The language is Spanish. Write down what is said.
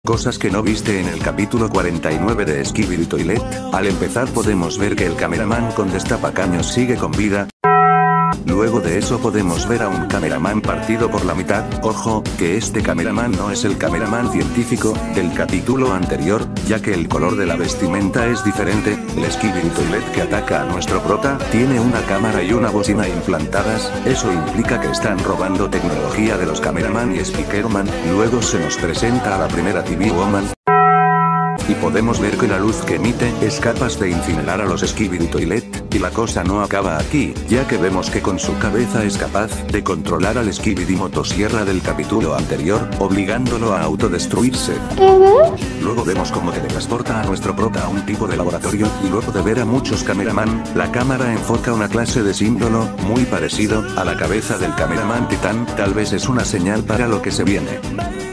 Cosas que no viste en el capítulo 49 de Skibidi Toilet. Al empezar podemos ver que el cameraman con destapacaños sigue con vida. Luego de eso podemos ver a un cameraman partido por la mitad. Ojo, que este cameraman no es el cameraman científico del capítulo anterior, ya que el color de la vestimenta es diferente. El Skibidi Toilet que ataca a nuestro prota tiene una cámara y una bocina implantadas. Eso implica que están robando tecnología de los cameraman y Spikerman. Luego se nos presenta a la primera TV Woman. Y podemos ver que la luz que emite es capaz de incinerar a los Skibidi Toilet, y la cosa no acaba aquí, ya que vemos que con su cabeza es capaz de controlar al Skibidi Motosierra del capítulo anterior, obligándolo a autodestruirse. Luego vemos cómo teletransporta a nuestro prota a un tipo de laboratorio, y luego de ver a muchos cameraman, la cámara enfoca una clase de símbolo, muy parecido a la cabeza del cameraman titán. Tal vez es una señal para lo que se viene.